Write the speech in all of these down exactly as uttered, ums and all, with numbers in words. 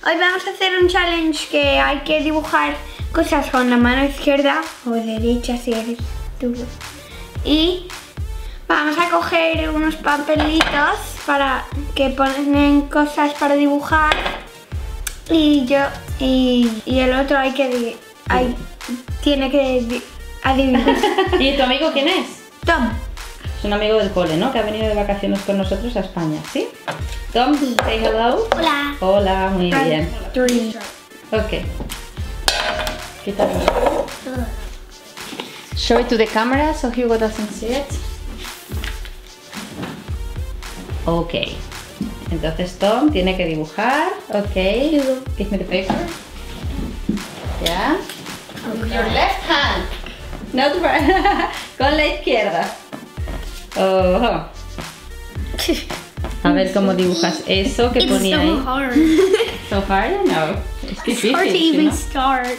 Hoy vamos a hacer un challenge que hay que dibujar cosas con la mano izquierda o derecha si eres tú. Y vamos a coger unos papelitos para que ponen cosas para dibujar y yo y, y el otro hay que hay, tiene que adivinar. ¿Y tu amigo quién es? Tom. Es un amigo del cole, ¿no? Que ha venido de vacaciones con nosotros a España, ¿sí? Tom, say hello. Hola. Hola, muy bien. Three. Ok. Quítalo. Show it to the camera so Hugo doesn't see it. Ok. Entonces Tom tiene que dibujar. Ok. Give me the paper. Ya. Okay. Your left hand. Not right. Con la izquierda. Oh. A ver cómo dibujas eso que ponía ahí. It's so hard. So hard? No. Es difícil. It's hard to ¿sí, even no? start.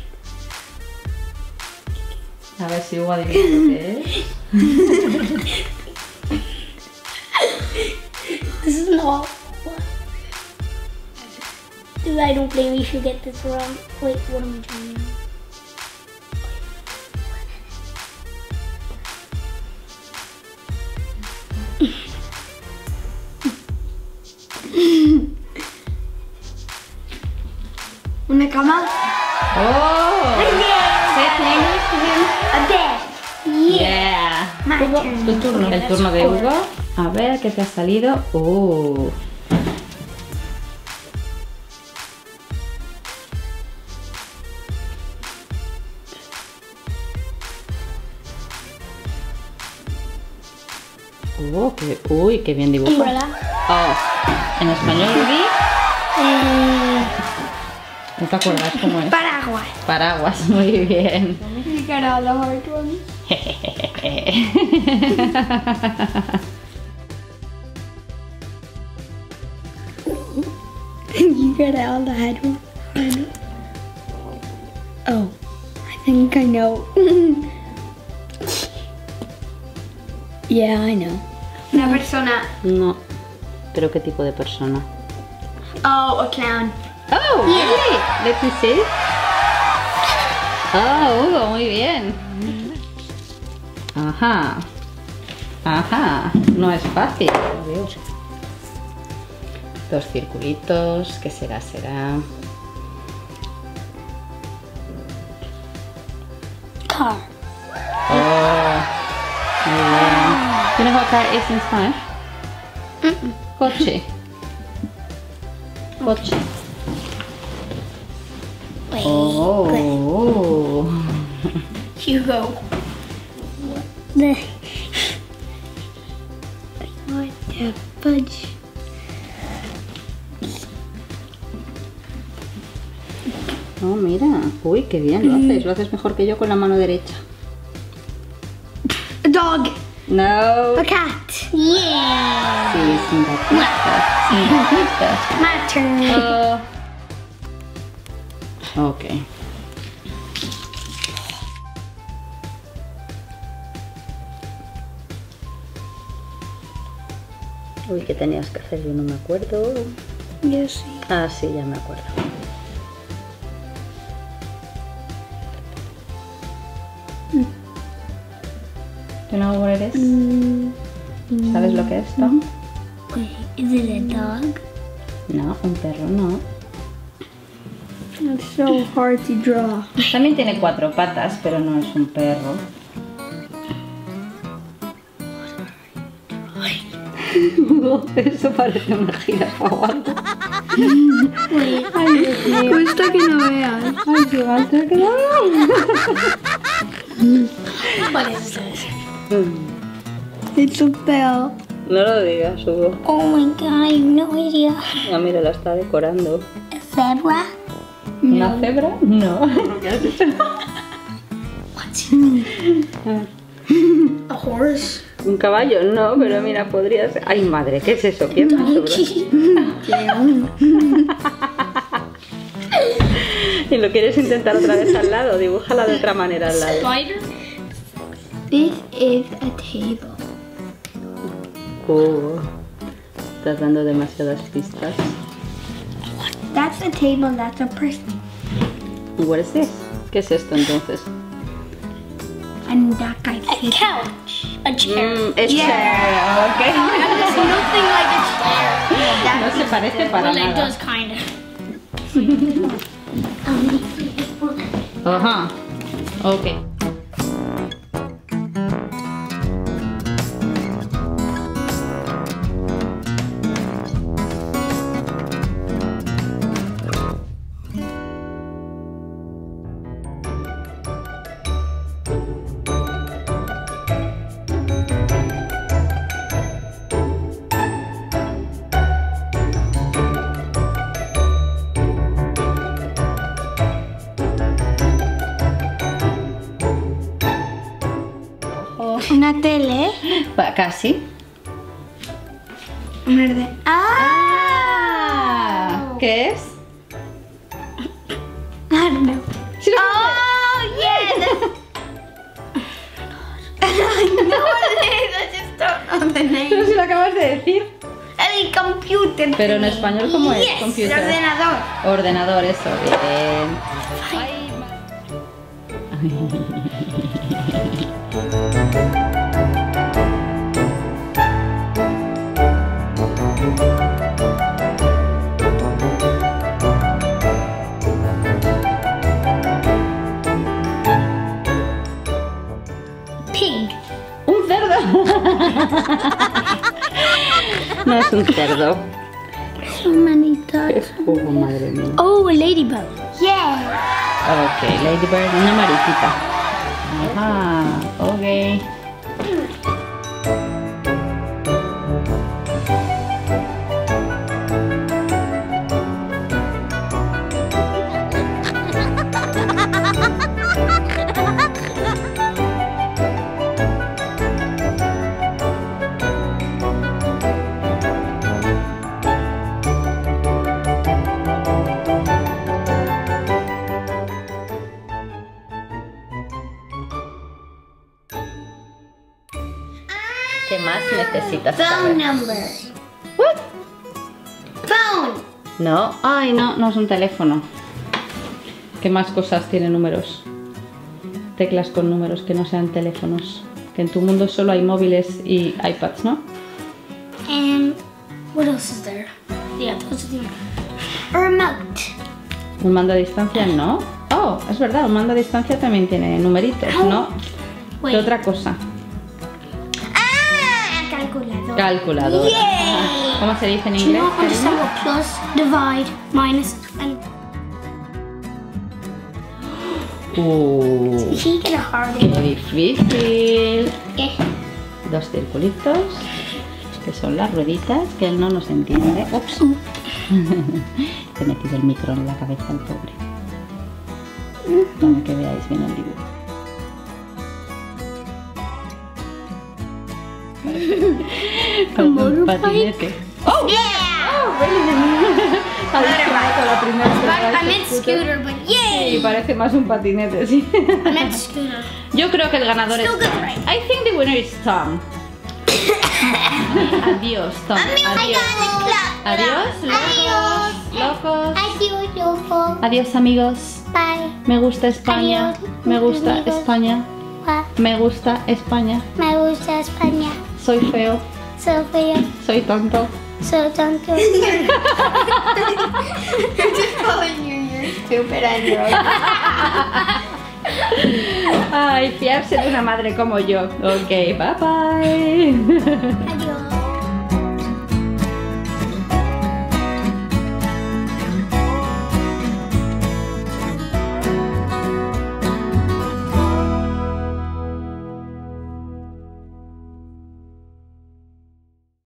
A ver si Hugo adivina lo que es. This is not. Dude, I don't think we should get this wrong. Wait, what am I doing now? Una cama. Oh! Say thanks to him. A bed. Yeah. My Hugo, turn. tu turno. El turno de Hugo. A ver qué te ha salido. Oh. Oh, qué, uy, qué bien dibujado. Umbrella. Oh, en español lo vi. Eh, No te acuerdas cómo es. Paraguas. Paraguas, muy bien. You got all the hard ones. you got all the hard ones. Oh, I think I know. Yeah, I know. Una persona. No, pero ¿qué tipo de persona? Oh, a clown. Oh, really? Let me see. Oh, Hugo, muy bien. Ajá. Ajá. No es fácil. lo veo. Dos circulitos. ¿Qué será? Será. Car. Oh. Muy bien. ¿You know what car is in Spanish? Mm-mm. Coche. Coche. Wait. Oh. Hugo. The what the fudge? Oh, mira. Uy, qué bien lo haces. Lo haces mejor que yo con la mano derecha. A dog. No. A cat. Yeah. Sí, sin gatito. Sin gatito. My turn. Oh. Ok. Uy, ¿qué tenías que hacer? Yo no me acuerdo. Yo sí. Ah, sí, ya me acuerdo. ¿You know what it is? Mm, ¿Sabes lo que es, Tom? wait, is it a dog? No, un perro no. It's so hard to draw. También tiene cuatro patas, pero no es un perro. Eso parece una jirafa o algo. Wait, Cuesta que no veas. Ay, qué alto que no. what is this? It's a bell. No lo digas, Hugo. Oh my god, I have no idea. Ah, mira, la está decorando. A zebra? ¿Una cebra? No. A horse? ¿Un caballo? No, pero mira, podría ser. Ay, madre, ¿qué es eso? ¿Qué ¿Y lo quieres intentar otra vez al lado? Dibújala de otra manera al lado. Spider? This is a table. Oh, estás dando demasiadas pistas. that's a table, that's a person. What is this? ¿Qué es esto entonces? And that guy A couch. A chair. Mm, es Yeah. chair, ok. It's nothing like a chair. No se parece para Well, it nada. does kind of. Ajá. Ok. Una tele. Va, casi. Un orden. Ah, ¿qué es? I don't know. Sí, lo- Oh, yes! I know what it is, I just don't know the Pero name. si lo acabas de decir. El computer. Pero en thingy. español, ¿cómo es? Yes, Computer. el ordenador. Ordenador, eso. Bien. Pig. Un cerdo. No es un cerdo. So many dots. Es como, madre mía. Oh, a ladybug. Yeah. Ok, Ladybird, una mariquita. Ajá, ok. ¿Qué más necesitas Phone saber? number. What? Phone. No, ay no, no es un teléfono. ¿Qué más cosas tiene números? Teclas con números que no sean teléfonos. Que en tu mundo solo hay móviles y iPads, ¿no? And what else is there? Yeah, those are the Remote. Un mando a distancia no. Oh, es verdad, un mando a distancia también tiene numeritos, ¿no? Wait. ¿Qué otra cosa? Ah, calculador. Calculadora. Yay. ¿Cómo se dice en Do you inglés? not understand what plus, divide, minus, and Uh, he get a hard qué difícil. Eh, Dos circulitos, que son las rueditas, que él no nos entiende. Ups. Te he metido el micro en la cabeza al pobre. Para que veáis bien el dibujo. Como un patinete. ¡Oh! Yeah. ¡Oh, really! Ha disparado la primera vez. I meant scooter, but Y yay! parece más un patinete, sí. I meant scooter. Yo creo que el ganador Still es good, Tom. right? I think the winner is Tom. Adiós, Tom. Adiós. Adiós, locos. Locos. Adiós, loco. Adiós, amigos. Bye. Me gusta España. Adiós, Me gusta amigos. España. Me gusta España. Me gusta España. Soy feo. Soy feo. Soy tonto. Soy tonto. You're just calling you, you're stupid and you're Ay, fiarse de una madre como yo. Ok, bye bye. Adiós.